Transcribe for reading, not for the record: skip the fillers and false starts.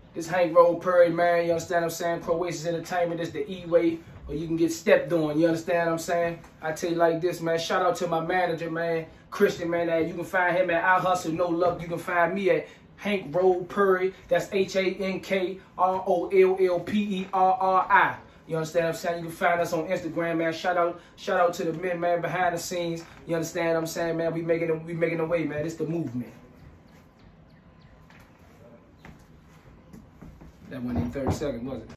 This Hank Roll Perry, man, you understand what I'm saying? Croesus Entertainment, this the E-way, or you can get stepped on, you understand what I'm saying? I tell you like this, man, shout out to my manager, man, Christian, man, you can find him at I Hustle No Luck. You can find me at Hank Roll Perry, that's HankRollPerri. You understand what I'm saying? You can find us on Instagram, man. Shout out to the men, man, behind the scenes. You understand what I'm saying, man? We making the way, man. It's the movement. That wasn't even 30 seconds, was it?